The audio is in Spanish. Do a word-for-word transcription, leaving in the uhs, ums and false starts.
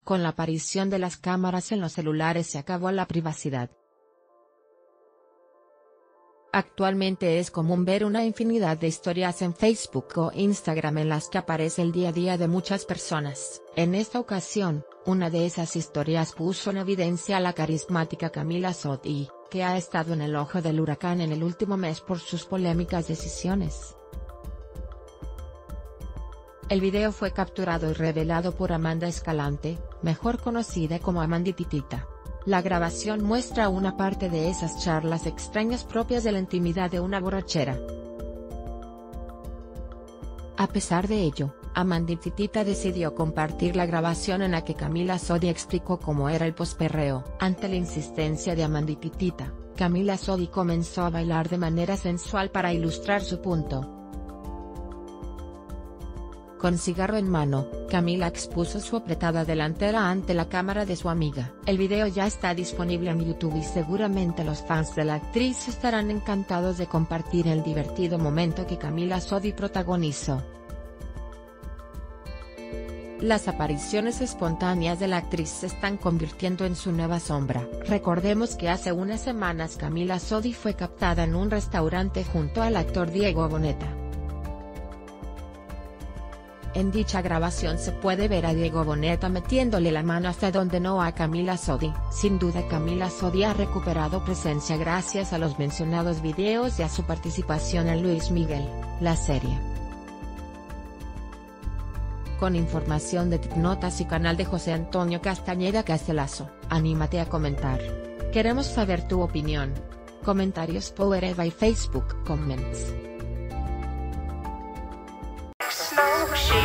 Con la aparición de las cámaras en los celulares se acabó la privacidad. Actualmente es común ver una infinidad de historias en Facebook o Instagram en las que aparece el día a día de muchas personas. En esta ocasión, una de esas historias puso en evidencia a la carismática Camila Sodi, que ha estado en el ojo del huracán en el último mes por sus polémicas decisiones. El video fue capturado y revelado por Amanda Escalante, mejor conocida como Amandititita. La grabación muestra una parte de esas charlas extrañas propias de la intimidad de una borrachera. A pesar de ello, Amandititita decidió compartir la grabación en la que Camila Sodi explicó cómo era el posperreo. Ante la insistencia de Amandititita, Camila Sodi comenzó a bailar de manera sensual para ilustrar su punto. Con cigarro en mano, Camila expuso su apretada delantera ante la cámara de su amiga. El video ya está disponible en YouTube y seguramente los fans de la actriz estarán encantados de compartir el divertido momento que Camila Sodi protagonizó. Las apariciones espontáneas de la actriz se están convirtiendo en su nueva sombra. Recordemos que hace unas semanas Camila Sodi fue captada en un restaurante junto al actor Diego Boneta. En dicha grabación se puede ver a Diego Boneta metiéndole la mano hasta donde no a Camila Sodi. Sin duda Camila Sodi ha recuperado presencia gracias a los mencionados videos y a su participación en Luis Miguel, la serie. Con información de TikNotas y canal de José Antonio Castañeda Castelazo, anímate a comentar. Queremos saber tu opinión. Comentarios por Eva y Facebook Comments. She